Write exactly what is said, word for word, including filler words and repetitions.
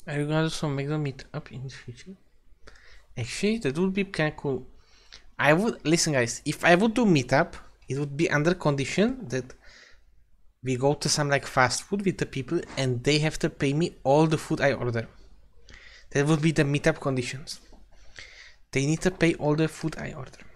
Are you gonna also make the meetup in the future? Actually, that would be kind of cool. I would listen, guys. If I would do meetup, it would be under condition that we go to some like fast food with the people, and they have to pay me all the food I order. That would be the meetup conditions. They need to pay all the food I order.